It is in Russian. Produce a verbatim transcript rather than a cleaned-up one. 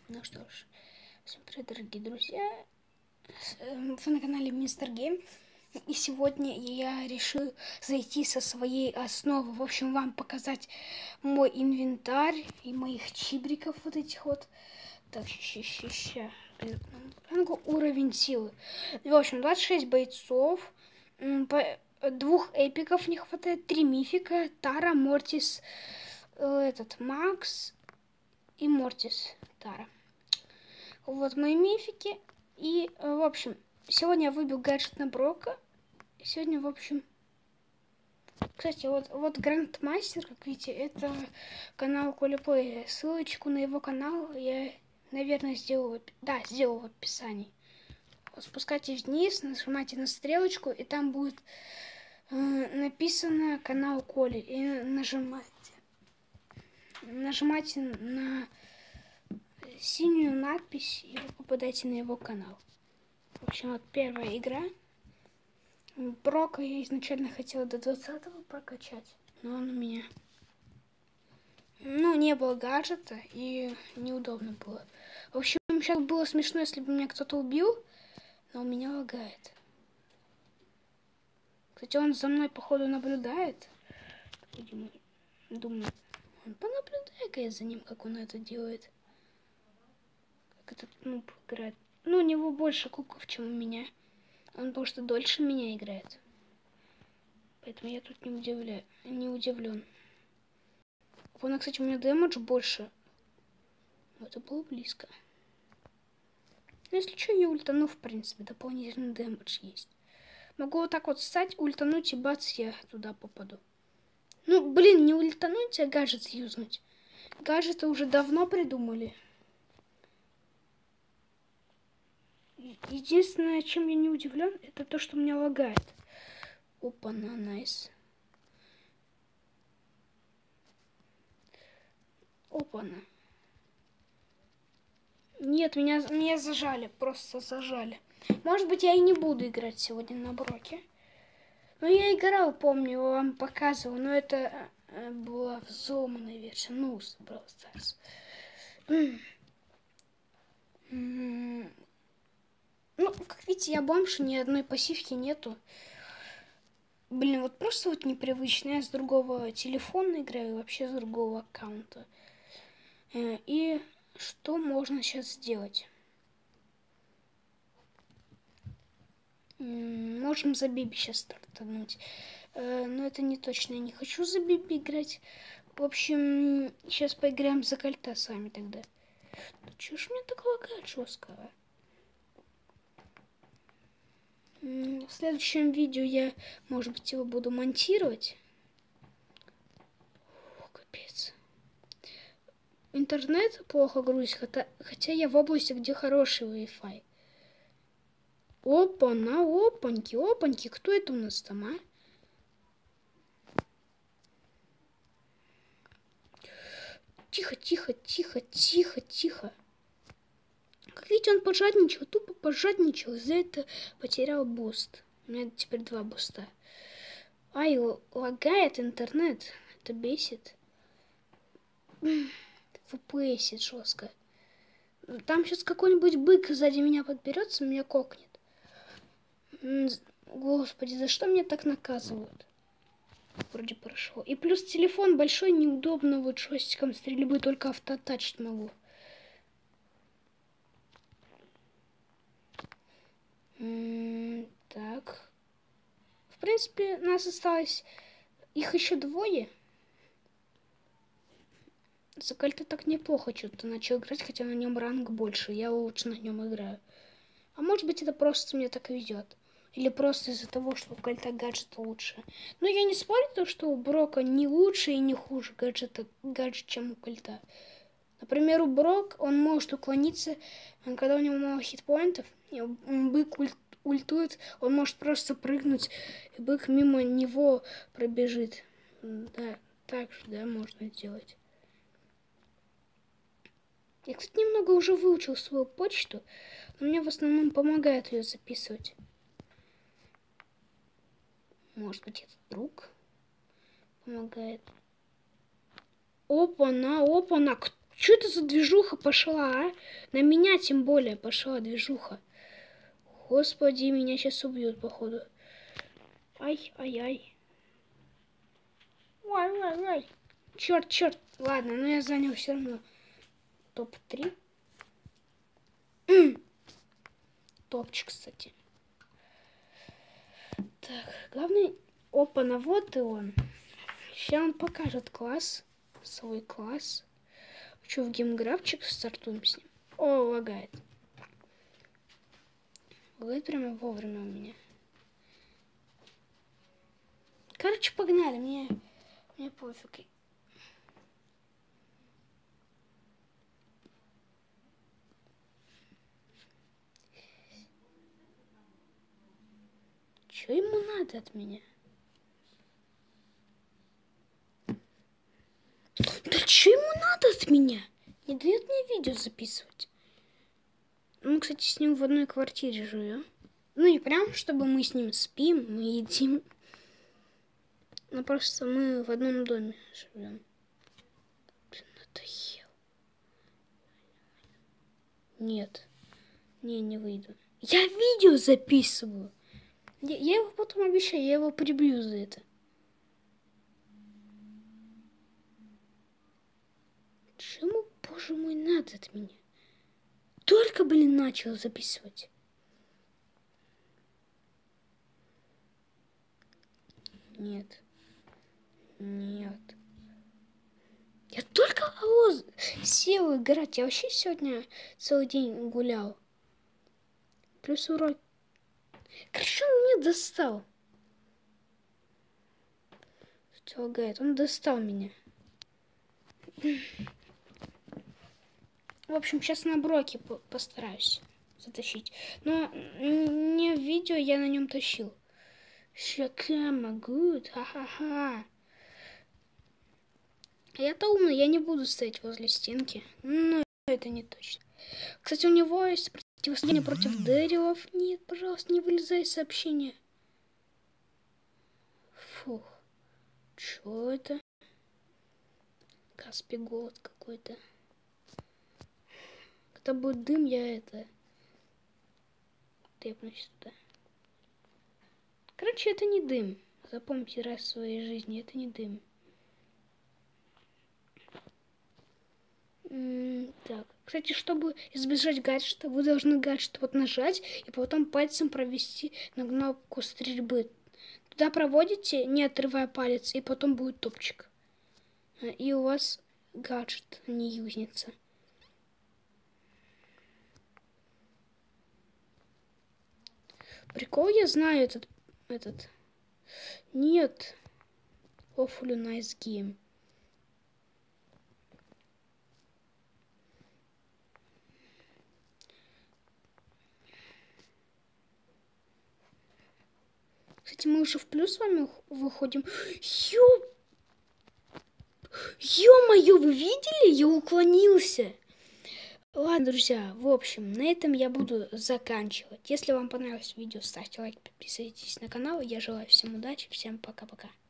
Ну что ж, всем привет, дорогие друзья, вы на канале Мистер Гейм, и сегодня я решил зайти со своей основы, в общем, вам показать мой инвентарь и моих чибриков вот этих вот. Так, ща, ща, ща. Уровень силы. В общем, двадцать шесть бойцов, двух эпиков не хватает, три мифика, Тара, Мортис, этот, Макс и Мортис, Тара. Вот мои мифики. И, в общем, сегодня я выбил гаджет на Брока. Сегодня, в общем... Кстати, вот, вот Грандмастер, как видите, это канал Коля Плей. Ссылочку на его канал я, наверное, сделал... Да, сделал в описании. Спускайтесь вниз, нажимайте на стрелочку, и там будет э, написано канал Коли. И нажимайте. Нажимайте на... синюю надпись, и вы попадаете на его канал. В общем, вот первая игра. Брока я изначально хотела до двадцатого прокачать, но он у меня... Ну, не было гаджета, и неудобно было. В общем, сейчас было смешно, если бы меня кто-то убил, но у меня лагает. Кстати, он за мной, походу, наблюдает. Думаю, он понаблюдай-ка я за ним, как он это делает. Этот нуб играет. Ну, у него больше кубков, чем у меня. Он просто дольше меня играет. Поэтому я тут не, удивля... не удивлен. Он, кстати, у меня дэмэдж больше. Это было близко. Но если что, я ультану, в принципе. Дополнительный дэмэдж есть. Могу вот так вот встать, ультануть, и бац, я туда попаду. Ну, блин, не ультануть, а гаджет юзнуть. Гаджеты уже давно придумали. Единственное, чем я не удивлен, это то, что меня лагает. Опа-на, найс. Опа-на. Нет, меня, меня зажали, просто зажали. Может быть, я и не буду играть сегодня на Броке. Но я играл, помню, вам показывал, но это э, была взломанная версия. Ну, Brawl Stars. Ну, как видите, я бомж, ни одной пассивки нету. Блин, вот просто вот непривычно. Я с другого телефона играю, вообще с другого аккаунта. И что можно сейчас сделать? Можем за Биби сейчас стартануть. Но это не точно. Я не хочу за Биби играть. В общем, сейчас поиграем за Кольта с вами тогда. Да чё ж мне так лагает жестко? В следующем видео я, может быть, его буду монтировать. О, капец. Интернет плохо грузит, хотя, хотя я в области, где хороший Wi-Fi. Опа, на опаньки, опаньки. Кто это у нас там, а? Тихо, тихо, тихо, тихо, тихо. Как видите, он пожадничал, тупо пожадничал. Из-за этого потерял буст. У меня теперь два буста. Ай, лагает интернет. Это бесит. эф пи эс жестко. Там сейчас какой-нибудь бык сзади меня подберется, меня кокнет. Господи, за что меня так наказывают? Вроде прошло. И плюс телефон большой, неудобно вот джойстиком стрельбы, только автотачить могу. М-м, так. В принципе, нас осталось... Их еще двое. За Кольта так неплохо что-то начал играть, хотя на нем ранг больше. Я лучше на нем играю. А может быть, это просто мне так везет. Или просто из-за того, что у Кольта гаджет лучше. Но я не спорю, то, что у Брока не лучше и не хуже гаджета, гаджет, чем у Кольта. Например, у Брок он может уклониться, когда у него мало хитпоинтов. Бык уль, ультует, он может просто прыгнуть, и бык мимо него пробежит. Да, так же, да, можно сделать. Я, кстати, немного уже выучил свою почту, но мне в основном помогает ее записывать. Может быть, этот друг помогает. Опа-на, опа-на. Что это за движуха пошла, а? На меня тем более пошла движуха. Господи, меня сейчас убьют, походу. Ай, ай, ай. Ой, ой, ой. Черт, черт. Ладно, но я занял все равно топ три. Топчик, кстати. Так, главный... Опа, на вот и он. Сейчас он покажет класс. Свой класс. Что, в геймграфчик стартуем с ним? О, лагает. Лагает прямо вовремя у меня. Короче, погнали. Мне, мне пофиг. Что ему надо от меня? Да что ему надо от меня? Не дает мне видео записывать. Мы, кстати, с ним в одной квартире живем. Ну, не прям, чтобы мы с ним спим, мы едим. Но просто мы в одном доме живем. Блин, надоел. Нет. Не, не выйду. Я видео записываю. Я, я его потом обещаю, я его прибью за это. Чему, боже мой, надо от меня? Только, блин, начал записывать. Нет. Нет. Я только алло, сел играть. Я вообще сегодня целый день гулял. Плюс урок. Короче, он меня достал. Что лагает? Он достал меня. В общем, сейчас на броке постараюсь затащить. Но не в видео я на нем тащил. Шакама, гуд, ха-ха-ха. Я-то умный, я не буду стоять возле стенки. Но это не точно. Кстати, у него есть противостояние против Дэрилов. Нет, пожалуйста, не вылезай из сообщения. Фух. Чё это? Каспи голод какой-то. Когда будет дым, я это... Тэпнусь туда. Короче, это не дым. Запомните раз в своей жизни, это не дым. М-м, так. Кстати, чтобы избежать гаджета, вы должны гаджет вот нажать и потом пальцем провести на кнопку стрельбы. Туда проводите, не отрывая палец, и потом будет топчик. И у вас гаджет не юзнится. Прикол, я знаю этот... этот. Нет. Awfully nice game. Кстати, мы уже в плюс с вами выходим. Ё... Ё-моё, вы видели? Я уклонился. Ладно, друзья, в общем, на этом я буду заканчивать. Если вам понравилось видео, ставьте лайк, подписывайтесь на канал. Я желаю всем удачи, всем пока-пока.